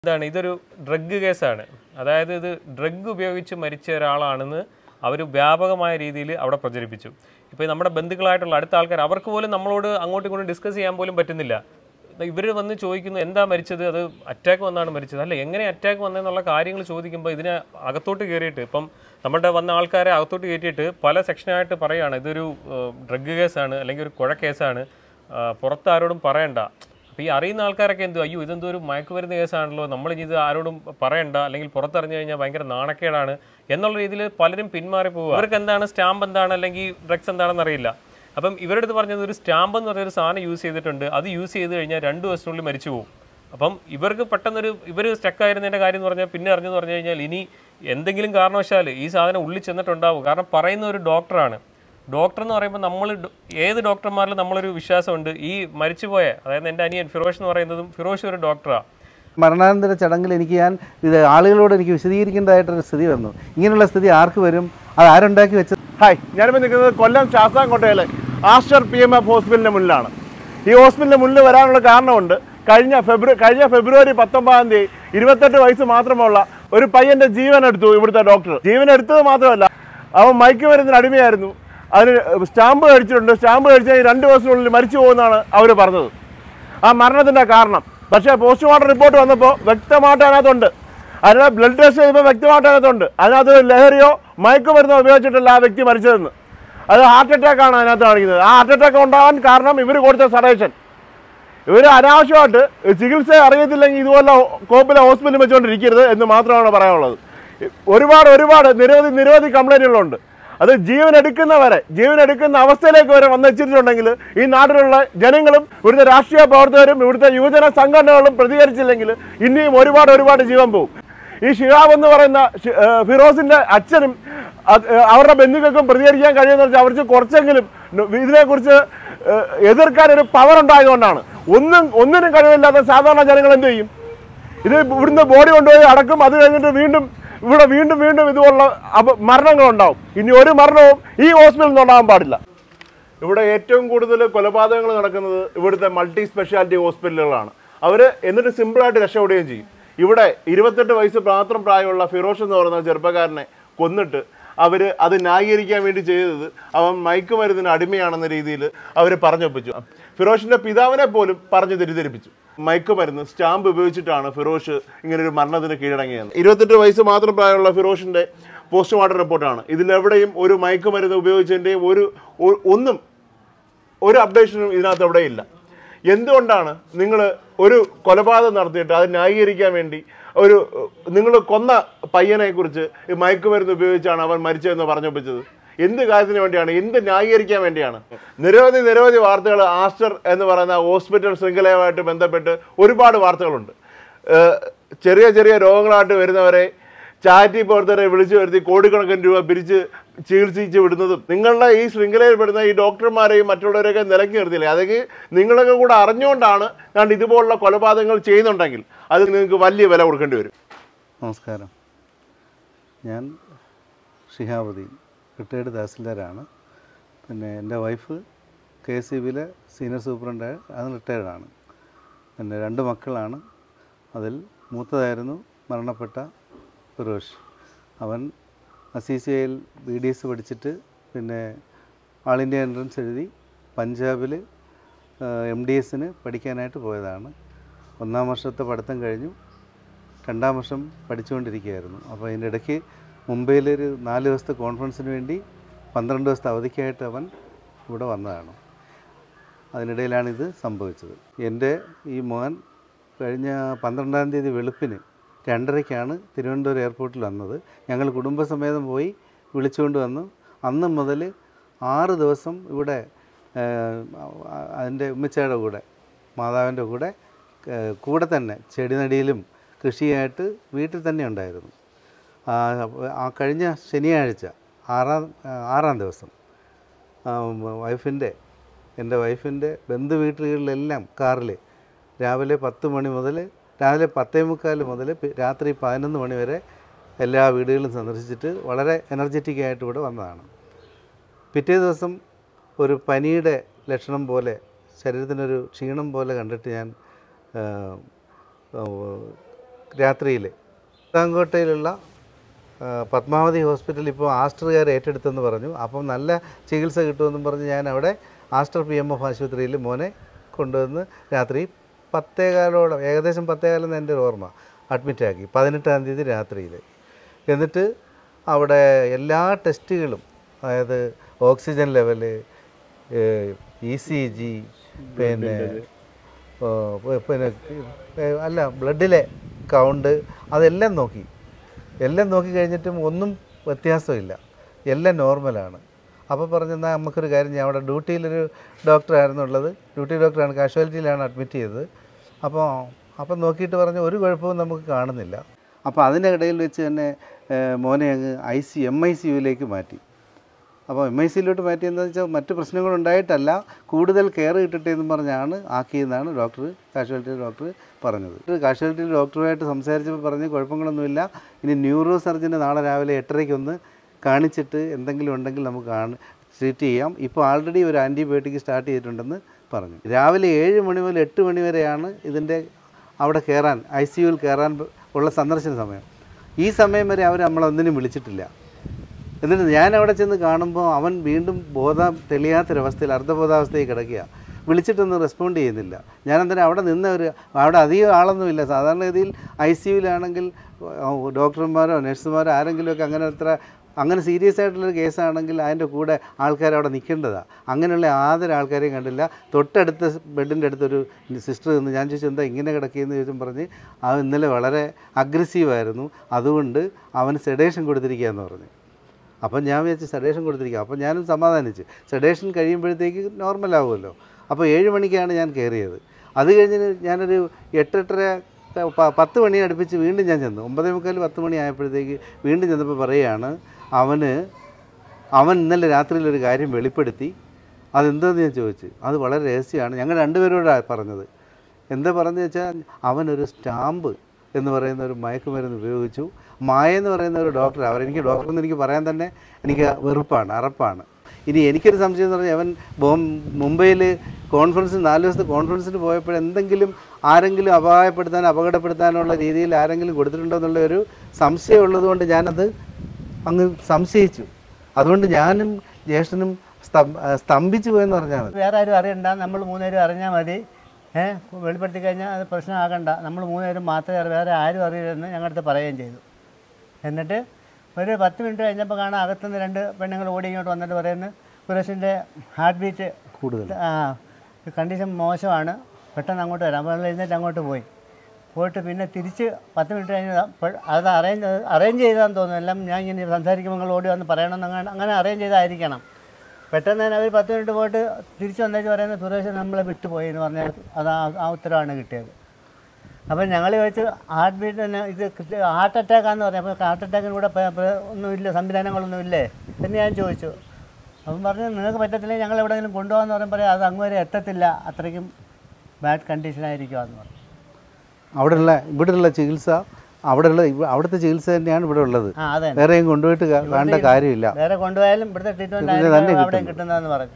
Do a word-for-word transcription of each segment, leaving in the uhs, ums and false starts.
ഇതാണ് ഇതൊരു ഡ്രഗ് കേസാണ്. അതായത് ഇത് ഡ്രഗ് ഉപയോഗിച്ച് മരിച്ച ഒരാളാണെന്ന് അവർ വ്യാപകമായ രീതിയിൽ അവിടെ പ്രചരിപ്പിച്ചു. ഇപ്പോൾ നമ്മുടെ ബന്ധുക്കളായിട്ടുള്ള അടുത്ത ആൾക്കാർ അവർക്ക് പോലും നമ്മളോട് അങ്ങോട്ടും ഇങ്ങോട്ടും ഡിസ്കസ് ചെയ്യാൻ പോലും പറ്റുന്നില്ല. ഇവർ വന്ന് ചോദിക്കുന്നു എന്താ മരിച്ചത്, അത് അറ്റാക്ക് വന്നാണ് മരിച്ചത്, അല്ല എങ്ങനെ അറ്റാക്ക് വന്നതെന്നുള്ള കാര്യങ്ങൾ ചോദിക്കുമ്പോൾ ഇതിനെ അകത്തോട്ട് കയറിയിട്ട് ഇപ്പം നമ്മുടെ വന്ന ആൾക്കാരെ അകത്തോട്ട് കയറ്റിയിട്ട് പല സെക്ഷനായിട്ട് പറയുകയാണ് ഇതൊരു ഡ്രഗ് കേസാണ് അല്ലെങ്കിൽ ഒരു കുഴ കേസാണ്, പുറത്താരോടും പറയണ്ട. അപ്പോൾ ഈ അറിയുന്ന ആൾക്കാരൊക്കെ എന്തോ അയ്യോ ഇതെന്തോ ഒരു മയക്കുമരുന്ന് കേസാണല്ലോ, നമ്മളിനി ഇത് ആരോടും പറയണ്ട അല്ലെങ്കിൽ പുറത്തറിഞ്ഞു കഴിഞ്ഞാൽ ഭയങ്കര നാണക്കേടാണ് എന്നുള്ള രീതിയിൽ പലരും പിന്മാറി പോകുക. അവർക്ക് എന്താണ് സ്റ്റാമ്പ് എന്താണ് അല്ലെങ്കിൽ ഡ്രഗ്സ് എന്താണെന്ന് അറിയില്ല. അപ്പം ഇവരുടെ അടുത്ത് പറഞ്ഞത് ഒരു സ്റ്റാമ്പ് എന്ന് പറഞ്ഞൊരു സാധനം യൂസ് ചെയ്തിട്ടുണ്ട്, അത് യൂസ് ചെയ്ത് കഴിഞ്ഞാൽ രണ്ട് ദിവസത്തിനുള്ളിൽ മരിച്ചു പോകും. അപ്പം ഇവർക്ക് പെട്ടെന്നൊരു ഇവർ സ്റ്റക്കായിരുന്നതിൻ്റെ കാര്യം എന്ന് പറഞ്ഞാൽ പിന്നെ അറിഞ്ഞെന്ന് പറഞ്ഞു കഴിഞ്ഞാൽ ഇനി എന്തെങ്കിലും കാരണവശാൽ ഈ സാധനം ഉള്ളിൽ ചെന്നിട്ടുണ്ടാവും. കാരണം പറയുന്ന ഒരു ഡോക്ടറാണ്. ഡോക്ടർ എന്ന് പറയുമ്പോൾ നമ്മൾ ഏത് ഡോക്ടർമാരിലും നമ്മളൊരു വിശ്വാസമുണ്ട്. ഈ മരിച്ചുപോയ അതായത് എൻ്റെ അനിയൻ ഫിറോഷ് എന്ന് പറയുന്നതും ഫിറോഷ് ഒരു ഡോക്ടറാണ്. മരണാനന്തര ചടങ്ങിൽ എനിക്ക് ഞാൻ ഇത് ആളുകളോട് എനിക്ക് വിശദീകരിക്കേണ്ടതായിട്ടൊരു സ്ഥിതി വന്നു. ഇങ്ങനെയുള്ള സ്ഥിതി ആർക്ക് വരും, അത് ആരുണ്ടാക്കി വെച്ചത്? ഹായ്, ഞാനിപ്പോൾ നിൽക്കുന്നത് കൊല്ലം ശാസ്താംകോട്ടയിലെ ആസ്റ്റർ പി എം എഫ് ഹോസ്പിറ്റലിൻ്റെ മുന്നിലാണ്. ഈ ഹോസ്പിറ്റലിൻ്റെ മുന്നിൽ വരാനുള്ള കാരണമുണ്ട്. കഴിഞ്ഞ ഫെബ്രുവരി കഴിഞ്ഞ ഫെബ്രുവരി പത്തൊമ്പതാം തീയതി ഇരുപത്തെട്ട് വയസ്സ് മാത്രമുള്ള ഒരു പയ്യൻ്റെ ജീവൻ എടുത്തു ഇവിടുത്തെ ഡോക്ടർ. ജീവൻ എടുത്തത് മാത്രമല്ല, അവൻ മയക്കുമരുന്നിന് അടിമയായിരുന്നു. അതിന് സ്റ്റാമ്പ് കഴിച്ചിട്ടുണ്ട്. സ്റ്റാമ്പ് കഴിച്ചാൽ രണ്ട് ദിവസത്തിനുള്ളിൽ മരിച്ചു പോകുമെന്നാണ് അവർ പറഞ്ഞത്. ആ മരണത്തിൻ്റെ കാരണം പക്ഷേ പോസ്റ്റ്മോർട്ടം റിപ്പോർട്ട് വന്നപ്പോൾ വ്യക്തമായിട്ട് അതിനകത്തുണ്ട്. അതിനകത്ത് ബ്ലഡ് ടെസ്റ്റ് ചെയ്യുമ്പോൾ വ്യക്തമായിട്ട് അതിനകത്തുണ്ട് അതിനകത്ത് ലഹരിയോ മയക്കുമരുന്നോ ഉപയോഗിച്ചിട്ടല്ല ആ വ്യക്തി മരിച്ചതെന്ന്. അത് ഹാർട്ട് അറ്റാക്കാണ് അതിനകത്ത് കാണിക്കുന്നത്. ആ ഹാർട്ട് അറ്റാക്ക് ഉണ്ടാകാൻ കാരണം ഇവർ കൊടുത്ത സജഷൻ. ഇവർ അനാവശ്യമായിട്ട് ചികിത്സ അറിയത്തില്ലെങ്കിൽ ഇതുപോലെ കോപ്പിലെ ഹോസ്പിറ്റലിൽ വെച്ചുകൊണ്ടിരിക്കരുത് എന്ന് മാത്രമാണ് പറയാനുള്ളത്. ഒരുപാട് ഒരുപാട് നിരവധി നിരവധി കംപ്ലൈൻറ്റുകളുണ്ട്. അത് ജീവൻ എടുക്കുന്നവരെ ജീവൻ എടുക്കുന്ന അവസ്ഥയിലേക്ക് വരെ വന്നെത്തിച്ചിട്ടുണ്ടെങ്കിൽ ഈ നാട്ടിലുള്ള ജനങ്ങളും ഇവിടുത്തെ രാഷ്ട്രീയ പ്രവർത്തകരും ഇവിടുത്തെ യുവജന സംഘടനകളും പ്രതികരിച്ചില്ലെങ്കിൽ ഇനിയും ഒരുപാട് ഒരുപാട് ജീവൻ പോകും. ഈ ഷിഹാബ് എന്ന് പറയുന്ന ഫിറോസിൻ്റെ അച്ഛനും അവരുടെ ബന്ധുക്കൾക്കും പ്രതികരിക്കാൻ കഴിയുമെന്ന് വെച്ചാൽ അവർക്ക് കുറച്ചെങ്കിലും ഇതിനെക്കുറിച്ച് എതിർക്കാൻ ഒരു പവർ ഉണ്ടായതുകൊണ്ടാണ്. ഒന്നും ഒന്നിനും കഴിവില്ലാത്ത സാധാരണ ജനങ്ങൾ എന്ത് ചെയ്യും? ഇത് ഇവിടുന്ന് ബോഡി കൊണ്ടുപോയി അടക്കും. അത് കഴിഞ്ഞിട്ട് വീണ്ടും ഇവിടെ വീണ്ടും വീണ്ടും ഇതുപോലുള്ള മരണങ്ങളുണ്ടാവും. ഇനി ഒരു മരണവും ഈ ഹോസ്പിറ്റലിൽ നിന്ന് ഉണ്ടാകാൻ പാടില്ല. ഇവിടെ ഏറ്റവും കൂടുതൽ കൊലപാതകങ്ങൾ നടക്കുന്നത് ഇവിടുത്തെ മൾട്ടി സ്പെഷ്യാലിറ്റി ഹോസ്പിറ്റലുകളാണ്. അവർ എന്നിട്ട് സിമ്പിളായിട്ട് രക്ഷപ്പെടുകയും ചെയ്യും. ഇവിടെ ഇരുപത്തെട്ട് വയസ്സ് മാത്രം പ്രായമുള്ള ഫിറോഷ് എന്ന് പറയുന്ന ചെറുപ്പക്കാരനെ കൊന്നിട്ട് അവർ അത് ന്യായീകരിക്കാൻ വേണ്ടി ചെയ്തത് അവൻ മയക്കുമരുന്നിന് അടിമയാണെന്ന രീതിയിൽ അവർ പറഞ്ഞൊപ്പിച്ചു. ഫിറോഷിൻ്റെ പിതാവിനെ പോലും പറഞ്ഞ് തെറ്റിദ്ധരിപ്പിച്ചു. മയക്കുമരുന്ന് സ്റ്റാമ്പ് ഉപയോഗിച്ചിട്ടാണ് ഫിറോഷ് ഇങ്ങനൊരു മരണത്തിന് കീഴടങ്ങിയത്. ഇരുപത്തെട്ട് വയസ്സ് മാത്രം പ്രായമുള്ള ഫിറോഷിൻ്റെ പോസ്റ്റ്മോർട്ടം റിപ്പോർട്ടാണ്. ഇതിലെവിടെയും ഒരു മയക്കുമരുന്ന് ഉപയോഗിച്ചതിൻ്റെയും ഒരു ഒന്നും ഒരു അപ്ഡേഷനും ഇതിനകത്ത് എവിടെയില്ല. എന്തുകൊണ്ടാണ് നിങ്ങൾ ഒരു കൊലപാതകം നടത്തിയിട്ട് അത് ന്യായീകരിക്കാൻ വേണ്ടി ഒരു നിങ്ങൾ കൊന്ന പയ്യനെ കുറിച്ച് ഈ മയക്കുമരുന്ന് ഉപയോഗിച്ചാണ് അവൻ മരിച്ചതെന്ന് പറഞ്ഞൊപ്പിച്ചത്? എന്ത് കാര്യത്തിന് വേണ്ടിയാണ്? എന്ത് ന്യായീകരിക്കാൻ വേണ്ടിയാണ്? നിരവധി നിരവധി വാർത്തകൾ ആസ്റ്റർ എന്ന് പറയുന്ന ഹോസ്പിറ്റൽ ശൃംഖലയുമായിട്ട് ബന്ധപ്പെട്ട് ഒരുപാട് വാർത്തകളുണ്ട്. ചെറിയ ചെറിയ രോഗങ്ങളായിട്ട് വരുന്നവരെ ചാരിറ്റി പ്രവർത്തകരെ വിളിച്ചു വരുത്തി കോടിക്കണക്കിന് രൂപ പിരിച്ച് ചികിത്സിച്ച് വിടുന്നതും നിങ്ങളുടെ ഈ ശൃംഖലയിൽ പെടുന്ന ഈ ഡോക്ടർമാരെയും മറ്റുള്ളവരെയൊക്കെ നിലക്കി നിർത്തിയില്ലേ? അതൊക്കെ നിങ്ങളൊക്കെ കൂടെ അറിഞ്ഞുകൊണ്ടാണ് ഞാൻ ഇതുപോലുള്ള കൊലപാതകങ്ങൾ ചെയ്യുന്നുണ്ടെങ്കിൽ അത് നിങ്ങൾക്ക് വലിയ വില കൊടുക്കേണ്ടി വരും. നമസ്കാരം, ഞാൻ ഷിഹാബുദ്ദീൻ, റിട്ടയർഡ് തഹസിൽദാരാണ്. പിന്നെ എൻ്റെ വൈഫ് കെ എസ് ഇ ബിയിലെ സീനിയർ സൂപ്രണ്ട്, അത് റിട്ടയർഡാണ്. പിന്നെ രണ്ട് മക്കളാണ്. അതിൽ മൂത്തതായിരുന്നു മരണപ്പെട്ട ഫിറോഷ്. അവൻ സി സി ഐയിൽ ബി ഡി എസ് പഠിച്ചിട്ട് പിന്നെ ആൾ ഇന്ത്യ എൻട്രൻസ് എഴുതി പഞ്ചാബിൽ എം ഡി എസിന് പഠിക്കാനായിട്ട് പോയതാണ്. ഒന്നാം വർഷത്തെ പഠിത്തം കഴിഞ്ഞു, രണ്ടാം വർഷം പഠിച്ചുകൊണ്ടിരിക്കുകയായിരുന്നു. അപ്പോൾ അതിൻ്റെ ഇടയ്ക്ക് മുംബൈയിലൊരു നാല് ദിവസത്തെ കോൺഫറൻസിന് വേണ്ടി പന്ത്രണ്ട് ദിവസത്തെ അവധിക്കായിട്ട് അവൻ ഇവിടെ വന്നതാണ്. അതിനിടയിലാണിത് സംഭവിച്ചത്. എൻ്റെ ഈ മോൻ കഴിഞ്ഞ പന്ത്രണ്ടാം തീയതി വെളുപ്പിന് രണ്ടരയ്ക്കാണ് തിരുവനന്തപുരം എയർപോർട്ടിൽ വന്നത്. ഞങ്ങൾ കുടുംബസമേതം പോയി വിളിച്ചുകൊണ്ട് വന്നു. അന്ന് മുതൽ ആറ് ദിവസം ഇവിടെ അതിൻ്റെ ഉമ്മച്ചയുടെ കൂടെ മാതാവിൻ്റെ കൂടെ കൂടെ തന്നെ ചെടിനടിയിലും കൃഷിയായിട്ട് വീട്ടിൽ തന്നെ ഉണ്ടായിരുന്നു. ആ കഴിഞ്ഞ ശനിയാഴ്ച ആറാം ആറാം ദിവസം വൈഫിൻ്റെ എൻ്റെ വൈഫിൻ്റെ ബന്ധു വീട്ടുകളിലെല്ലാം കാറിൽ രാവിലെ പത്ത് മണി മുതൽ രാവിലെ പത്തേ മുക്കാൽ മുതൽ രാത്രി പതിനൊന്ന് മണി വരെ എല്ലാ വീടുകളും സന്ദർശിച്ചിട്ട് വളരെ എനർജറ്റിക്കായിട്ട് ഇവിടെ വന്നതാണ്. പിറ്റേ ദിവസം ഒരു പനിയുടെ ലക്ഷണം പോലെ, ശരീരത്തിനൊരു ക്ഷീണം പോലെ കണ്ടിട്ട് ഞാൻ രാത്രിയിൽ ശാസ്താംകോട്ടയിലുള്ള പത്മാവതി ഹോസ്പിറ്റൽ ഇപ്പോൾ ആസ്റ്ററുകാർ ഏറ്റെടുത്തെന്ന് പറഞ്ഞു. അപ്പം നല്ല ചികിത്സ കിട്ടുമെന്നും പറഞ്ഞ് ഞാൻ അവിടെ ആസ്റ്റർ പി എം എഫ് ആശുപത്രിയിൽ മോനെ കൊണ്ടുവന്ന് രാത്രി പത്തേകാലോളം ഏകദേശം പത്തേകാലെന്ന് എൻ്റെ ഒരു ഓർമ്മ അഡ്മിറ്റാക്കി പതിനെട്ടാം തീയതി രാത്രിയിൽ. എന്നിട്ട് അവിടെ എല്ലാ ടെസ്റ്റുകളും, അതായത് oxygen level, E C G, പിന്നെ പിന്നെ അല്ല ബ്ലഡിലെ കൗണ്ട്, അതെല്ലാം നോക്കി. എല്ലാം നോക്കി കഴിഞ്ഞിട്ടും ഒന്നും വ്യത്യാസമില്ല, എല്ലാം നോർമലാണ്. അപ്പോൾ പറഞ്ഞെന്നാൽ നമുക്കൊരു കാര്യം, ഞാൻ അവിടെ ഡ്യൂട്ടിയിലൊരു ഡോക്ടറായിരുന്നു ഉള്ളത്, ഡ്യൂട്ടി ഡോക്ടറാണ്, കാഷ്വാലിറ്റിയിലാണ് അഡ്മിറ്റ് ചെയ്തത്. അപ്പോൾ അപ്പം നോക്കിയിട്ട് പറഞ്ഞു ഒരു കുഴപ്പവും നമുക്ക് കാണുന്നില്ല. അപ്പോൾ അതിനിടയിൽ വെച്ച് തന്നെ മോനെ അങ്ങ് I C M I C യുവിലേക്ക് മാറ്റി. അപ്പോൾ എം ഐ സിയിലോട്ട് മാറ്റിയെന്ന് വെച്ചാൽ മറ്റ് പ്രശ്നങ്ങളുണ്ടായിട്ടല്ല, കൂടുതൽ കെയർ കിട്ടട്ടെ എന്ന് പറഞ്ഞാണ് ആക്കിയെന്നാണ് ഡോക്ടർ, കാഷ്വാലിറ്റി ഡോക്ടർ പറഞ്ഞത്. കാഷ്വാലിറ്റി ഡോക്ടറുമായിട്ട് സംസാരിച്ചപ്പോൾ പറഞ്ഞ് കുഴപ്പങ്ങളൊന്നുമില്ല, ഇനി ന്യൂറോ സർജന് നാളെ രാവിലെ എട്ടരയ്ക്കൊന്ന് കാണിച്ചിട്ട് എന്തെങ്കിലും ഉണ്ടെങ്കിൽ നമുക്ക് കാണി ട്രീറ്റ് ചെയ്യാം. ഇപ്പോൾ ആൾറെഡി ഒരു ആൻറ്റിബയോട്ടിക് സ്റ്റാർട്ട് ചെയ്തിട്ടുണ്ടെന്ന് പറഞ്ഞു. രാവിലെ ഏഴ് മണി മുതൽ എട്ട് മണി വരെയാണ് ഇതിൻ്റെ അവിടെ കയറാൻ, ഐ സി യുവിൽ കയറാൻ ഉള്ള സന്ദർശന സമയം. ഈ സമയം വരെ അവർ നമ്മളൊന്നിനും വിളിച്ചിട്ടില്ല. എന്നിട്ട് ഞാൻ അവിടെ ചെന്ന് കാണുമ്പോൾ അവൻ വീണ്ടും ബോധം തെളിയാത്തൊരവസ്ഥയിൽ അർദ്ധബോധാവസ്ഥയിൽ കിടക്കുക. വിളിച്ചിട്ടൊന്നും റെസ്പോണ്ട് ചെയ്യുന്നില്ല. ഞാൻ അന്നേരം അവിടെ നിന്ന് ഒരു അവിടെ അധികം ആളൊന്നുമില്ല. സാധാരണഗതിയിൽ ഐ സി യുവിലാണെങ്കിൽ ഡോക്ടർമാരോ നഴ്സുമാരോ ആരെങ്കിലുമൊക്കെ അങ്ങനെ അത്ര അങ്ങനെ സീരിയസ് ആയിട്ടുള്ളൊരു കേസാണെങ്കിൽ അതിൻ്റെ കൂടെ ആൾക്കാർ അവിടെ നിൽക്കേണ്ടതാണ്. അങ്ങനെയുള്ള യാതൊരു ആൾക്കാരെയും കണ്ടില്ല. തൊട്ടടുത്ത ബെഡിൻ്റെ അടുത്തൊരു സിസ്റ്റർ നിന്ന് ഞാൻ ചോദിച്ചു എന്താ ഇങ്ങനെ കിടക്കുകയെന്ന് ചോദിച്ചും പറഞ്ഞ് അവൻ ഇന്നലെ വളരെ അഗ്രസീവായിരുന്നു, അതുകൊണ്ട് അവന് സെഡേഷൻ കൊടുത്തിരിക്കുകയെന്ന് പറഞ്ഞു. അപ്പം ഞാൻ വിചാരിച്ച് സെഡേഷൻ കൊടുത്തിരിക്കുക. അപ്പോൾ ഞാനും സമാധാനിച്ച്. സെഡേഷൻ കഴിയുമ്പോഴത്തേക്ക് നോർമലാവുമല്ലോ. അപ്പോൾ ഏഴ് മണിക്കാണ് ഞാൻ കയറിയത്. അത് കഴിഞ്ഞ് ഞാനൊരു എട്ടെട്ടര പത്ത് മണി അടുപ്പിച്ച് വീണ്ടും ഞാൻ ചെന്നു. ഒമ്പതേ മുക്കാൽ പത്ത് മണി ആയപ്പോഴത്തേക്ക് വീണ്ടും ചെന്നപ്പോൾ പറയുകയാണ് അവന് അവൻ ഇന്നലെ രാത്രിയിലൊരു കാര്യം വെളിപ്പെടുത്തി. അതെന്താണെന്ന് ഞാൻ ചോദിച്ചു. അത് വളരെ രഹസ്യമാണ്, ഞങ്ങൾ രണ്ടുപേരോടാണ് പറഞ്ഞത്. എന്താ പറഞ്ഞതെന്ന് വെച്ചാൽ അവനൊരു സ്റ്റാമ്പ് എന്ന് പറയുന്ന ഒരു മയക്കുമരുന്ന് ഉപയോഗിച്ചു. മായ എന്ന് പറയുന്ന ഒരു ഡോക്ടർ, അവരെനിക്ക് ഡോക്ടറെന്ന് എനിക്ക് പറയാൻ തന്നെ എനിക്ക് വെറുപ്പാണ്, അറപ്പാണ്. ഇനി എനിക്കൊരു സംശയം എന്ന് പറഞ്ഞാൽ അവൻ ബോം മുംബൈയിൽ കോൺഫറൻസിന് നാല് ദിവസത്തെ കോൺഫറൻസിന് പോയപ്പോൾ എന്തെങ്കിലും ആരെങ്കിലും അപായപ്പെടുത്താൻ അപകടപ്പെടുത്താനുള്ള രീതിയിൽ ആരെങ്കിലും കൊടുത്തിട്ടുണ്ടോ എന്നുള്ള ഒരു സംശയം ഉള്ളതുകൊണ്ട് ഞാനത് അങ്ങ് സംശയിച്ചു. അതുകൊണ്ട് ഞാനും ജ്യേഷ്ഠനും സ്തംഭിച്ചു പോയെന്ന് പറഞ്ഞാൽ മതി. വേറെ ആരും അറിയണ്ട, നമ്മൾ മൂന്നുപേരും അറിഞ്ഞാൽ മതി. ഏഹ് വെളിപ്പെടുത്തി കഴിഞ്ഞാൽ അത് പ്രശ്നമാകണ്ട, നമ്മൾ മൂന്നുപേരും മാത്രമേ വേറെ ആരും അറിയില്ലെന്ന് ഞങ്ങളടുത്ത് പറയുകയും ചെയ്തു. എന്നിട്ട് ഒരു പത്ത് മിനിറ്റ് കഴിഞ്ഞപ്പോൾ കാണാൻ അകത്തുനിന്ന് രണ്ട് പെണ്ണുങ്ങൾ ഓടി ഇങ്ങോട്ട് വന്നിട്ട് പറയുന്നത് സുരേഷിൻ്റെ ഹാർട്ട് ബീറ്റ് കൂടുതൽ, ആ കണ്ടീഷൻ മോശമാണ്, പെട്ടെന്ന് അങ്ങോട്ട് വരാം. അപ്പോൾ എഴുന്നേറ്റ് അങ്ങോട്ട് പോയി. പോയിട്ട് പിന്നെ തിരിച്ച് പത്ത് മിനിറ്റ് കഴിഞ്ഞ് അത് അറേഞ്ച് അറേഞ്ച് ചെയ്താന്ന് തോന്നുന്നു. എല്ലാം ഞാൻ ഇങ്ങനെ സംസാരിക്കുമ്പോൾ നിങ്ങൾ ഓടി വന്ന് പറയണമെന്ന് അങ്ങനെ അങ്ങനെ അറേഞ്ച് ചെയ്തായിരിക്കണം. പെട്ടെന്ന് തന്നെ അവർ പത്ത് മിനിറ്റ് പോയിട്ട് തിരിച്ച് വന്നേച്ച് പറയുന്നത് സുരേഷ് നമ്മളെ വിട്ടുപോയി എന്ന് പറഞ്ഞാൽ അത് ആ ഉത്തരവാണ് കിട്ടിയത്. അപ്പോൾ ഞങ്ങൾ ചോദിച്ചു ഹാർട്ട് ബീറ്റ് തന്നെ ഇത് ഹാർട്ട് അറ്റാക്കാന്ന് പറഞ്ഞു. അപ്പോൾ ഹാർട്ട് അറ്റാക്കിന് കൂടെ ഒന്നുമില്ല, സംവിധാനങ്ങളൊന്നുമില്ലേ എന്ന് ഞാൻ ചോദിച്ചു. അപ്പം പറഞ്ഞു നിങ്ങൾക്ക് പറ്റത്തില്ലെങ്കിൽ ഞങ്ങൾ എവിടെയെങ്കിലും കൊണ്ടുപോകാമെന്ന് പറയുമ്പോൾ അത് അങ്ങ് വരെ എത്തത്തില്ല, അത്രയ്ക്കും ബാഡ് കണ്ടീഷനായിരിക്കുമെന്ന് പറഞ്ഞു. അവിടെയുള്ള ഇവിടെയുള്ള ചികിത്സ അവിടെയുള്ള അവിടുത്തെ ചികിത്സ തന്നെയാണ് ഇവിടെ ഉള്ളത്. വേറെയും കൊണ്ടുപോയിട്ട് കാണേണ്ട കാര്യമില്ല. വേറെ കൊണ്ടുപോയാലും ഇവിടുത്തെ ട്രീറ്റ്മെന്റ് അവിടെയും കിട്ടുന്നതെന്ന് പറഞ്ഞു.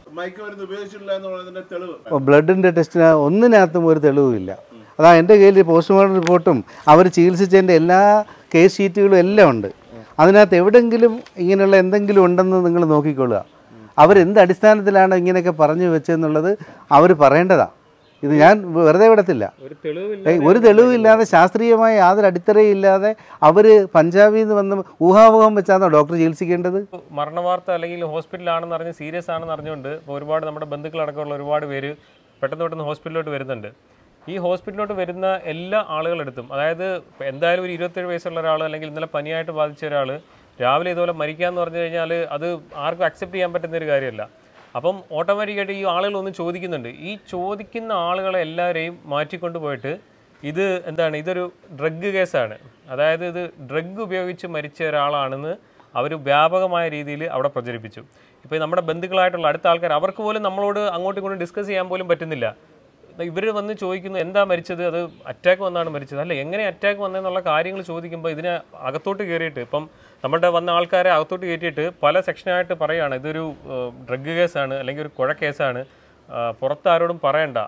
ബ്ലഡിൻ്റെ ടെസ്റ്റിന് ഒന്നിനകത്തും ഒരു തെളിവുമില്ല. അതാ എൻ്റെ കയ്യിൽ പോസ്റ്റ്മോർട്ടം റിപ്പോർട്ടും അവർ ചികിത്സിച്ചതിൻ്റെ എല്ലാ കേസ് ഷീറ്റുകളും എല്ലാം ഉണ്ട്. അതിനകത്ത് എവിടെയെങ്കിലും ഇങ്ങനെയുള്ള എന്തെങ്കിലും ഉണ്ടെന്ന് നിങ്ങൾ നോക്കിക്കൊള്ളുക. അവരെന്ത് അടിസ്ഥാനത്തിലാണ് ഇങ്ങനെയൊക്കെ പറഞ്ഞു വെച്ചതെന്നുള്ളത് അവർ പറയേണ്ടതാണ്. ഇത് ഞാൻ വെറുതെ വിടത്തില്ല. ഒരു തെളിവില്ലാതെ ശാസ്ത്രീയമായ യാതൊരു അടിത്തറയും ഇല്ലാതെ അവർ പഞ്ചാബിൽ നിന്ന് വന്ന് ഊഹാപോഹം വെച്ചാണോ ഡോക്ടർ ചികിത്സിക്കേണ്ടത്? മരണവാർത്ത അല്ലെങ്കിൽ ഹോസ്പിറ്റലാണെന്ന് അറിഞ്ഞ് സീരിയസ് ആണെന്ന് അറിഞ്ഞുകൊണ്ട് ഒരുപാട് നമ്മുടെ ബന്ധുക്കളടക്കമുള്ള ഒരുപാട് പേര് പെട്ടെന്ന് പെട്ടെന്ന് ഹോസ്പിറ്റലിലോട്ട് വരുന്നുണ്ട്. ഈ ഹോസ്പിറ്റലിലോട്ട് വരുന്ന എല്ലാ ആളുകളെടുത്തും, അതായത് എന്തായാലും ഒരു ഇരുപത്തേഴ് വയസ്സുള്ള ഒരാൾ അല്ലെങ്കിൽ ഇന്നലെ പനിയായിട്ട് ബാധിച്ച ഒരാൾ രാവിലെ ഇതുപോലെ മരിക്കാമെന്ന് പറഞ്ഞു കഴിഞ്ഞാൽ അത് ആർക്കും അക്സെപ്റ്റ് ചെയ്യാൻ പറ്റുന്ന ഒരു കാര്യമല്ല. അപ്പം ഓട്ടോമാറ്റിക്കായിട്ട് ഈ ആളുകൾ ഒന്ന് ചോദിക്കുന്നുണ്ട്. ഈ ചോദിക്കുന്ന ആളുകളെ എല്ലാവരെയും മാറ്റിക്കൊണ്ട് പോയിട്ട് ഇത് എന്താണ്, ഇതൊരു ഡ്രഗ് കേസാണ്, അതായത് ഇത് ഡ്രഗ് ഉപയോഗിച്ച് മരിച്ച ഒരാളാണെന്ന് അവർ വ്യാപകമായ രീതിയിൽ അവിടെ പ്രചരിപ്പിച്ചു. ഇപ്പോൾ നമ്മുടെ ബന്ധുക്കളായിട്ടുള്ള അടുത്ത ആൾക്കാർ അവർക്ക് പോലും നമ്മളോട് അങ്ങോട്ടും ഇങ്ങോട്ടും ഡിസ്കസ് ചെയ്യാൻ പോലും പറ്റുന്നില്ല. ഇവർ വന്ന് ചോദിക്കുന്നു എന്താ മരിച്ചത്, അത് അറ്റാക്ക് വന്നാണ് മരിച്ചത്, അല്ല എങ്ങനെ അറ്റാക്ക് വന്നതെന്നുള്ള കാര്യങ്ങൾ ചോദിക്കുമ്പോൾ ഇതിനെ അകത്തോട്ട് കയറിയിട്ട് ഇപ്പം നമ്മുടെ വന്ന ആൾക്കാരെ അകത്തോട്ട് കയറ്റിയിട്ട് പല സെക്ഷനായിട്ട് പറയുകയാണ് ഇതൊരു ഡ്രഗ് കേസാണ് അല്ലെങ്കിൽ ഒരു കുഴ കേസാണ്, പുറത്താരോടും പറയണ്ട.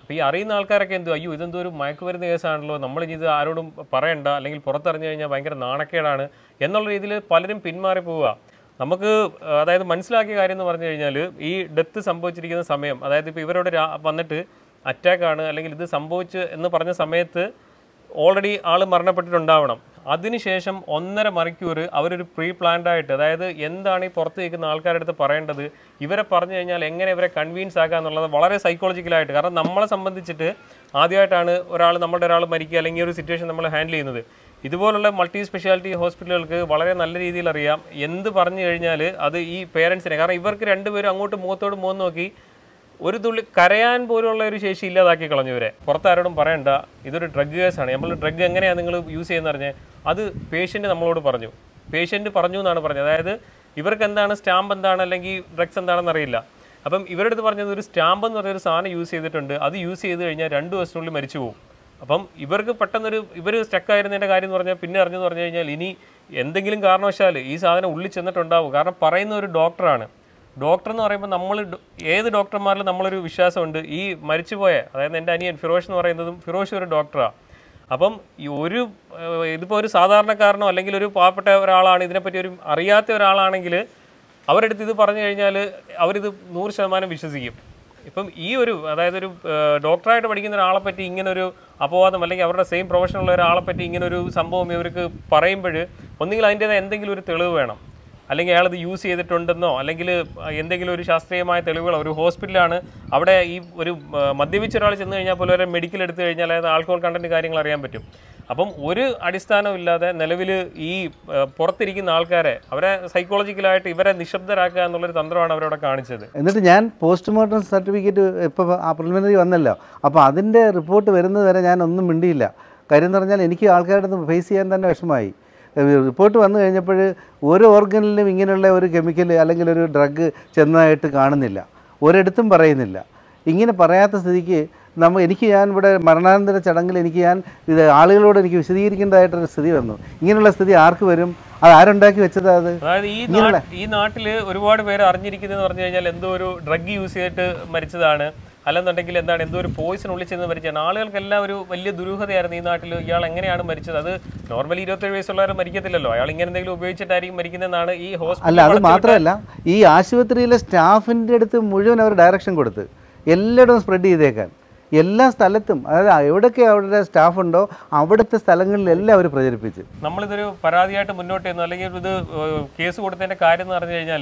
അപ്പോൾ ഈ അറിയുന്ന ആൾക്കാരൊക്കെ എന്തോ അയ്യോ ഇതെന്തോ ഒരു മയക്കുമരുന്ന് കേസാണല്ലോ, നമ്മളിനി ഇത് ആരോടും പറയണ്ട, അല്ലെങ്കിൽ പുറത്തറിഞ്ഞു കഴിഞ്ഞാൽ ഭയങ്കര നാണക്കേടാണ് എന്നുള്ള രീതിയിൽ പലരും പിന്മാറി പോവുക. നമുക്ക് അതായത് മനസ്സിലാക്കിയ കാര്യം എന്ന് പറഞ്ഞു കഴിഞ്ഞാൽ ഈ ഡെത്ത് സംഭവിച്ചിരിക്കുന്ന സമയം, അതായത് ഇപ്പോൾ ഇവരോട് വന്നിട്ട് അറ്റാക്കാണ് അല്ലെങ്കിൽ ഇത് സംഭവിച്ച് എന്ന് പറഞ്ഞ സമയത്ത് ഓൾറെഡി ആൾ മരണപ്പെട്ടിട്ടുണ്ടാവണം. അതിനുശേഷം ഒന്നര മണിക്കൂർ അവരൊരു പ്രീ പ്ലാൻഡ് ആയിട്ട്, അതായത് എന്താണ് ഈ പുറത്ത് നിൽക്കുന്ന ആൾക്കാരുടെ അടുത്ത് പറയേണ്ടത്, ഇവരെ പറഞ്ഞു കഴിഞ്ഞാൽ എങ്ങനെ ഇവരെ കൺവീൻസ് ആക്കുക എന്നുള്ളത് വളരെ സൈക്കോളജിക്കലായിട്ട്. കാരണം നമ്മളെ സംബന്ധിച്ചിട്ട് ആദ്യമായിട്ടാണ് ഒരാൾ നമ്മുടെ ഒരാൾ മരിക്കുക അല്ലെങ്കിൽ ഒരു സിറ്റുവേഷൻ നമ്മൾ ഹാൻഡിൽ ചെയ്യുന്നത്. ഇതുപോലുള്ള മൾട്ടി സ്പെഷ്യാലിറ്റി ഹോസ്പിറ്റലുകൾക്ക് വളരെ നല്ല രീതിയിൽ അറിയാം എന്ത് പറഞ്ഞു കഴിഞ്ഞാൽ അത് ഈ പേരൻസിനെ, കാരണം ഇവർക്ക് രണ്ടുപേരും അങ്ങോട്ട് മുഖത്തോട് മുഖം നോക്കി ഒരു തുള്ളി കരയാൻ പോലുള്ള ഒരു ശേഷി ഇല്ലാതാക്കി കളഞ്ഞവരെ. പുറത്താരോടും പറയണ്ട, ഇതൊരു ഡ്രഗ് കേസാണ്, നമ്മൾ ഡ്രഗ് എങ്ങനെയാണ് നിങ്ങൾ യൂസ് ചെയ്യുന്നത് പറഞ്ഞാൽ അത് പേഷ്യൻ്റ് നമ്മളോട് പറഞ്ഞു, പേഷ്യൻ്റ് പറഞ്ഞു എന്നാണ് പറഞ്ഞത്. അതായത് ഇവർക്ക് എന്താണ് സ്റ്റാമ്പ് എന്താണ് അല്ലെങ്കിൽ ഡ്രഗ്സ് എന്താണെന്ന് അറിയില്ല. അപ്പം ഇവരുടെ അടുത്ത് പറഞ്ഞത് ഒരു സ്റ്റാമ്പ് എന്ന് പറഞ്ഞൊരു സാധനം യൂസ് ചെയ്തിട്ടുണ്ട്, അത് യൂസ് ചെയ്ത് കഴിഞ്ഞാൽ രണ്ട് ദിവസത്തിനുള്ളിൽ മരിച്ചു പോകും. അപ്പം ഇവർക്ക് പെട്ടെന്നൊരു ഇവർ സ്റ്റക്കായിരുന്നതിൻ്റെ കാര്യം എന്ന് പറഞ്ഞാൽ പിന്നെ അറിഞ്ഞെന്ന് പറഞ്ഞു കഴിഞ്ഞാൽ ഇനി എന്തെങ്കിലും കാരണവശാൽ ഈ സാധനം ഉള്ളിൽ ചെന്നിട്ടുണ്ടാവും. കാരണം പറയുന്ന ഒരു ഡോക്ടറാണ്. ഡോക്ടർ എന്ന് പറയുമ്പോൾ നമ്മൾ ഏത് ഡോക്ടർമാരിലും നമ്മളൊരു വിശ്വാസമുണ്ട്. ഈ മരിച്ചുപോയ, അതായത് എൻ്റെ അനിയൻ ഫിറോഷ് എന്ന് പറയുന്നതും, ഫിറോഷ് ഒരു ഡോക്ടറാണ്. അപ്പം ഈ ഒരു ഇതിപ്പോൾ ഒരു സാധാരണക്കാരനോ അല്ലെങ്കിൽ ഒരു പാവപ്പെട്ട ഒരാളാണ്, ഇതിനെപ്പറ്റി ഒരു അറിയാത്ത ഒരാളാണെങ്കിൽ അവരെടുത്ത് ഇത് പറഞ്ഞു കഴിഞ്ഞാൽ അവരിത് നൂറ് ശതമാനം വിശ്വസിക്കും. ഇപ്പം ഈ ഒരു അതായത് ഒരു ഡോക്ടറായിട്ട് പഠിക്കുന്ന ഒരാളെ പറ്റി ഇങ്ങനെ ഒരു അപവാദം അല്ലെങ്കിൽ അവരുടെ സെയിം പ്രൊഫഷനുള്ള ഒരാളെ പറ്റി ഇങ്ങനെ ഒരു സംഭവം ഇവർക്ക് പറയുമ്പോൾ ഒന്നുകിൽ അതിൻ്റേതായ എന്തെങ്കിലും ഒരു തെളിവ് വേണം, അല്ലെങ്കിൽ അയാളത് യൂസ് ചെയ്തിട്ടുണ്ടെന്നോ അല്ലെങ്കിൽ എന്തെങ്കിലും ഒരു ശാസ്ത്രീയമായ തെളിവുകളോ. ഒരു ഹോസ്പിറ്റലാണ്, അവിടെ ഈ ഒരു മദ്യപിച്ച ഒരാൾ ചെന്ന് കഴിഞ്ഞാൽ പോലും ഒരു മെഡിക്കൽ എടുത്തു കഴിഞ്ഞാൽ അതായത് ആൽക്കഹോൾ കണ്ടന്റ് കാര്യങ്ങൾ അറിയാൻ പറ്റും. അപ്പം ഒരു അടിസ്ഥാനവും ഇല്ലാതെ നിലവിൽ ഈ പുറത്തിരിക്കുന്ന ആൾക്കാരെ അവരെ സൈക്കോളജിക്കലായിട്ട് ഇവരെ നിശബ്ദരാക്കുക എന്നുള്ളൊരു തന്ത്രമാണ് അവരവിടെ കാണിച്ചത്. എന്നിട്ട് ഞാൻ പോസ്റ്റ്മോർട്ടം സർട്ടിഫിക്കറ്റ് ഇപ്പോൾ ആ പ്രിലിമിനറി വന്നല്ലോ, അപ്പോൾ അതിൻ്റെ റിപ്പോർട്ട് വരുന്നത് വരെ ഞാൻ ഒന്നും മിണ്ടിയില്ല. കാര്യം എന്ന് പറഞ്ഞാൽ എനിക്ക് ആൾക്കാരുടെ അടുത്ത് ഫേസ് ചെയ്യാൻ തന്നെ വിഷമമായി. റിപ്പോർട്ട് വന്നു കഴിഞ്ഞപ്പോൾ ഓരോ ഓർഗനിലും ഇങ്ങനെയുള്ള ഒരു കെമിക്കൽ അല്ലെങ്കിൽ ഒരു ഡ്രഗ് ചെന്നതായിട്ട് കാണുന്നില്ല, ഒരിടത്തും പറയുന്നില്ല. ഇങ്ങനെ പറയാത്ത സ്ഥിതിക്ക് നമ്മൾ എനിക്ക് ഞാൻ ഇവിടെ മരണാനന്തര ചടങ്ങിൽ എനിക്ക് ഞാൻ ഇത് ആളുകളോട് എനിക്ക് വിശദീകരിക്കേണ്ടതായിട്ടൊരു സ്ഥിതി വന്നു. ഇങ്ങനെയുള്ള സ്ഥിതി ആർക്ക് വരും? അത് ആരുണ്ടാക്കി വെച്ചത്? അത് അതായത് ഈ ഈ നാട്ടിൽ ഒരുപാട് പേര് അറിഞ്ഞിരിക്കുന്നതെന്ന് പറഞ്ഞു കഴിഞ്ഞാൽ എന്തോ ഒരു ഡ്രഗ് യൂസ് ചെയ്തിട്ട് മരിച്ചതാണ്, അല്ലെന്നുണ്ടെങ്കിൽ എന്താണ് എന്തോ ഒരു പോയിസൺ ഉള്ളിൽ ചെന്ന് മരിച്ചാണ്. ആളുകൾക്കെല്ലാം ഒരു വലിയ ദുരൂഹതയായിരുന്നു ഈ നാട്ടിൽ, ഇയാൾ എങ്ങനെയാണ് മരിച്ചത്. അത് നോർമലി ഇരുപത്തേഴ് വയസ്സുള്ളവർ മരിക്കത്തില്ലല്ലോ, അയാൾ ഇങ്ങനെ എന്തെങ്കിലും ഉപയോഗിച്ചിട്ടായിരിക്കും മരിക്കുന്നതെന്നാണ് ഈ ഹോസ്പിറ്റൽ. അല്ല, അത് മാത്രമല്ല ഈ ആശുപത്രിയിലെ സ്റ്റാഫിൻ്റെ അടുത്ത് മുഴുവൻ അവർ ഡയറക്ഷൻ കൊടുത്ത് എല്ലായിടവും സ്പ്രെഡ് ചെയ്തേക്കാൻ, എല്ലാ സ്ഥലത്തും, അതായത് എവിടെയൊക്കെ അവരുടെ സ്റ്റാഫുണ്ടോ അവിടുത്തെ സ്ഥലങ്ങളിലെല്ലാം അവർ പ്രചരിപ്പിച്ച്. നമ്മളിതൊരു പരാതിയായിട്ട് മുന്നോട്ട് ചെയ്യുന്നു, അല്ലെങ്കിൽ ഇത് കേസ് കൊടുത്തതിൻ്റെ കാര്യം എന്ന് പറഞ്ഞു കഴിഞ്ഞാൽ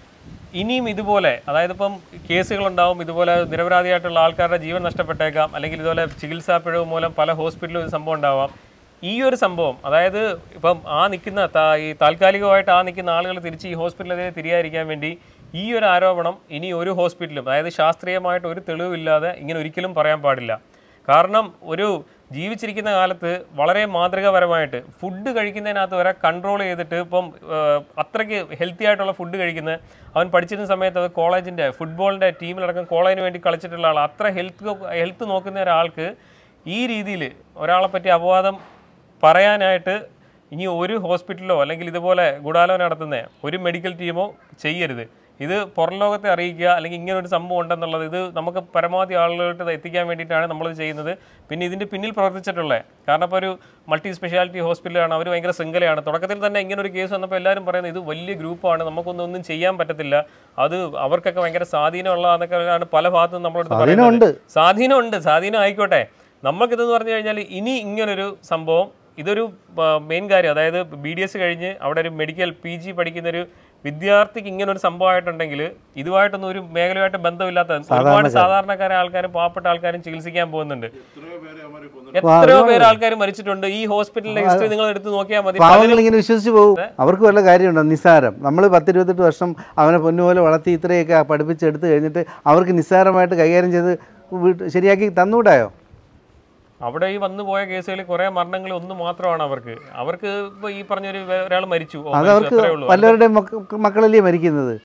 ഇനിയും ഇതുപോലെ, അതായത് ഇപ്പം കേസുകളുണ്ടാവും, ഇതുപോലെ നിരപരാധിയായിട്ടുള്ള ആൾക്കാരുടെ ജീവൻ നഷ്ടപ്പെട്ടേക്കാം, അല്ലെങ്കിൽ ഇതുപോലെ ചികിത്സാ പിഴവ് മൂലം പല ഹോസ്പിറ്റലിലും ഇത് സംഭവം ഉണ്ടാവാം. ഈ ഒരു സംഭവം, അതായത് ഇപ്പം ആ നിൽക്കുന്ന ഈ താൽക്കാലികമായിട്ട് ആ നിൽക്കുന്ന ആളുകൾ തിരിച്ച് ഈ ഹോസ്പിറ്റലിൽ തിരിയാതിരിക്കാൻ വേണ്ടി ഈ ഒരു ആരോപണം ഇനി ഒരു ഹോസ്പിറ്റലും, അതായത് ശാസ്ത്രീയമായിട്ട് ഒരു തെളിവില്ലാതെ ഇങ്ങനെ ഒരിക്കലും പറയാൻ പാടില്ല. കാരണം ഒരു ജീവിച്ചിരിക്കുന്ന കാലത്ത് വളരെ മാതൃകാപരമായിട്ട് ഫുഡ് കഴിക്കുന്നതിനകത്ത് വരെ കൺട്രോൾ ചെയ്തിട്ട്, ഇപ്പം അത്രയ്ക്ക് ഹെൽത്തി ആയിട്ടുള്ള ഫുഡ് കഴിക്കുന്നത്, അവൻ പഠിച്ചിരുന്ന സമയത്ത് അത് കോളേജിൻ്റെ ഫുട്ബോളിൻ്റെ ടീമിലടക്കം കോളേജിന് വേണ്ടി കളിച്ചിട്ടുള്ള ആൾ, അത്ര ഹെൽത്ത് ഹെൽത്ത് നോക്കുന്ന ഒരാൾക്ക് ഈ രീതിയിൽ ഒരാളെ പറ്റി അപവാദം പറയാനായിട്ട് ഇനി ഒരു ഹോസ്പിറ്റലോ അല്ലെങ്കിൽ ഇതുപോലെ ഗൂഢാലോചന നടത്തുന്ന ഒരു മെഡിക്കൽ ടീമോ ചെയ്യരുത്. ഇത് പുറം ലോകത്തെ അറിയിക്കുക, അല്ലെങ്കിൽ ഇങ്ങനെ ഒരു സംഭവം ഉണ്ടെന്നുള്ളത് ഇത് നമുക്ക് പരമാവധി ആളുകളിട്ട് എത്തിക്കാൻ വേണ്ടിയിട്ടാണ് നമ്മളിത് ചെയ്യുന്നത്. പിന്നെ ഇതിൻ്റെ പിന്നിൽ പ്രവർത്തിച്ചിട്ടുള്ളത്, കാരണം ഇപ്പോൾ ഒരു മൾട്ടി സ്പെഷ്യാലിറ്റി ഹോസ്പിറ്റലാണ്, അവർ ഭയങ്കര ശൃംഖലയാണ്. തുടക്കത്തിൽ തന്നെ ഇങ്ങനെ ഒരു കേസ് വന്നപ്പോൾ എല്ലാവരും പറയുന്നത് ഇത് വലിയ ഗ്രൂപ്പാണ്, നമുക്കൊന്നും ഒന്നും ചെയ്യാൻ പറ്റത്തില്ല, അത് അവർക്കൊക്കെ ഭയങ്കര സ്വാധീനമുള്ളതെന്നൊക്കെയാണ് പല ഭാഗത്തും നമ്മളെടുത്ത് പറയുന്നത്. സ്വാധീനമുണ്ട്, സ്വാധീനം ആയിക്കോട്ടെ. നമുക്കിതെന്ന് പറഞ്ഞു കഴിഞ്ഞാൽ ഇനി ഇങ്ങനൊരു സംഭവം, ഇതൊരു മെയിൻ കാര്യം, അതായത് ബി ഡി എസ് കഴിഞ്ഞ് അവിടെ ഒരു മെഡിക്കൽ പി ജി പഠിക്കുന്നൊരു വിദ്യാർത്ഥിക്ക് ഇങ്ങനൊരു സംഭവമായിട്ടുണ്ടെങ്കിൽ ഇതുമായിട്ടൊന്നും ഒരു മേഖലയുമായിട്ട് ബന്ധമില്ലാത്ത ഒരുപാട് സാധാരണക്കാരെ ആൾക്കാരും പാവപ്പെട്ട ആൾക്കാരും ചികിത്സിക്കാൻ പോകുന്നുണ്ട്. എത്രയോ പേര് ആൾക്കാർ മരിച്ചിട്ടുണ്ട്. ഈ ഹോസ്പിറ്റലിന്റെ ഹിസ്റ്ററി നിങ്ങൾ എടുത്ത് നോക്കിയാൽ മതി. പാവങ്ങൾ ഇങ്ങനെ വിശ്വസിച്ച് പോകും. അവർക്ക് വല്ല കാര്യമുണ്ടോ? നിസ്സാരം. നമ്മൾ പത്തിരുപത്തെട്ട് വർഷം അവനെ പൊന്നുപോലെ വളർത്തി ഇത്രയൊക്കെ പഠിപ്പിച്ചെടുത്ത് കഴിഞ്ഞിട്ട് അവർക്ക് നിസ്സാരമായിട്ട് കൈകാര്യം ചെയ്ത് ശരിയാക്കി തന്നൂടായോ? അവിടെ ഈ വന്നു പോയ കേസുകളിൽ കുറെ മരണങ്ങൾ ഒന്ന് മാത്രമാണ് അവർക്ക്. അവർക്ക് ഇപ്പൊ ഈ പറഞ്ഞൊരു ഒരാൾ മരിച്ചു, അതവർക്ക് പലരുടെയും മക്കളല്ലേ മരിക്കുന്നത്.